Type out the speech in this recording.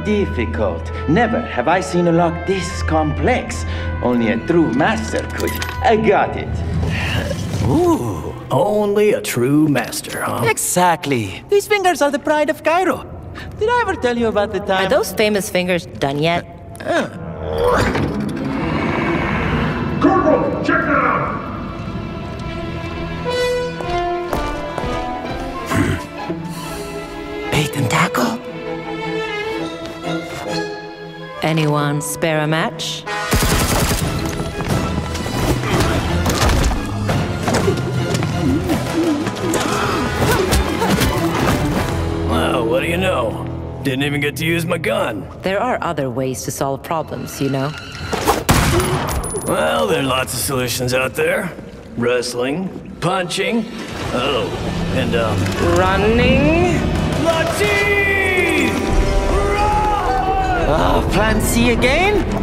difficult. Never have I seen a lock this complex. Only a true master could. I got it. Ooh, only a true master, huh? Exactly. These fingers are the pride of Cairo. Did I ever tell you about the time? Are those famous fingers done yet? Corporal, check that out! Bait and tackle? Anyone spare a match? Well, what do you know? Didn't even get to use my gun. There are other ways to solve problems, you know? Well, there are lots of solutions out there. Wrestling, punching, and Running? Latif! Plan C again?